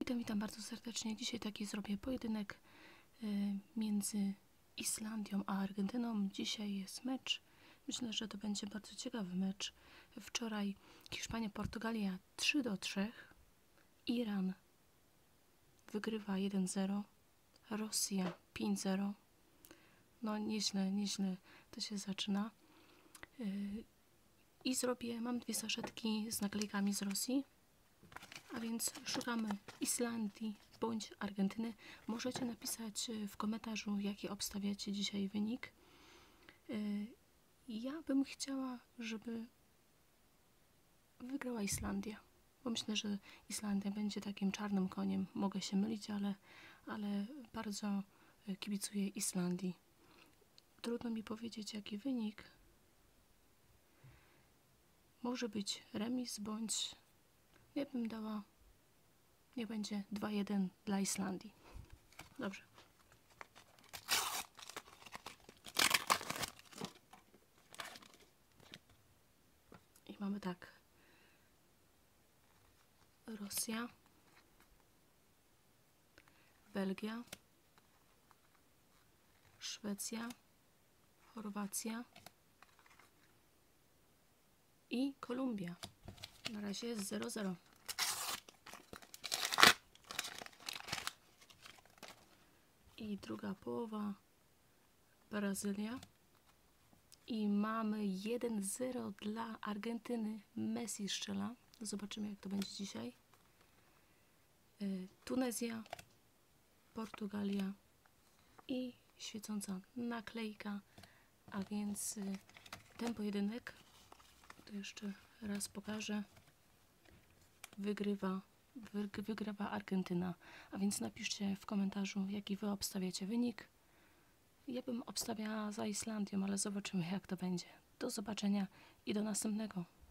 Witam bardzo serdecznie. Dzisiaj taki zrobię pojedynek między Islandią a Argentyną. Dzisiaj jest mecz. Myślę, że to będzie bardzo ciekawy mecz. Wczoraj Hiszpania-Portugalia 3-3. Iran wygrywa 1-0. Rosja 5-0. No nieźle to się zaczyna. I mam dwie saszetki z naklejkami z Rosji. A więc szukamy Islandii bądź Argentyny. Możecie napisać w komentarzu, jaki obstawiacie dzisiaj wynik. Ja bym chciała, żeby wygrała Islandia, bo myślę, że Islandia będzie takim czarnym koniem. Mogę się mylić, ale bardzo kibicuję Islandii. Trudno mi powiedzieć, jaki wynik. Może być remis bądź... Ja bym dała, niech będzie 2-1 dla Islandii. Dobrze. I mamy tak. Rosja, Belgia, Szwecja, Chorwacja i Kolumbia. Na razie jest 0-0. I druga połowa Brazylia. I mamy 1-0 dla Argentyny. Messi strzela. Zobaczymy, jak to będzie dzisiaj. Tunezja, Portugalia i świecąca naklejka. A więc ten pojedynek, to jeszcze raz pokażę, wygrywa Argentyna. A więc napiszcie w komentarzu, jaki wy obstawiacie wynik. Ja bym obstawiała za Islandią, ale zobaczymy, jak to będzie. Do zobaczenia i do następnego.